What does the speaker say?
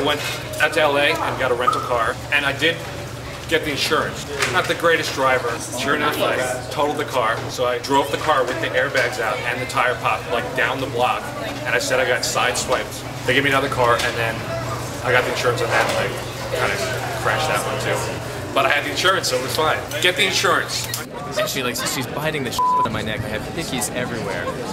went out to LA and got a rental car, and I did get the insurance. Not the greatest driver. Sure enough, I totaled the car, so I drove the car with the airbags out and the tire pop like down the block, and I said I got sideswiped. They gave me another car, and then I got the insurance on that, and I kind of crashed that one too. But I had the insurance, so it was fine. Get the insurance. Actually, like, she's biting the shit out of my neck. I have hickeys everywhere.